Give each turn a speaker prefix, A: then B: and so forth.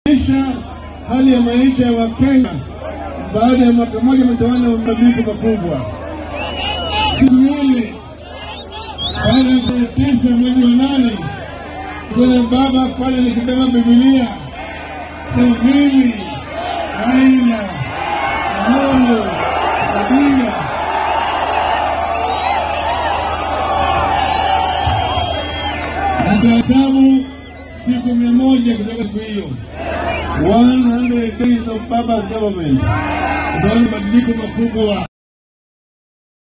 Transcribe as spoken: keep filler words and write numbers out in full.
A: Maisha, hali ya maisha ya Wakenya baada ya mwaka mmoja mtawala wa mabadiliko makubwa. Siku ile baada ya tisa mwezi wa nane, kuna baba pale nikibeba Biblia sema mimi Raila Amolo Odinga nitahesabu siku mia moja kutoka siku hiyo, one hundred days of Baba's government, utaona mabadiliko makubwa.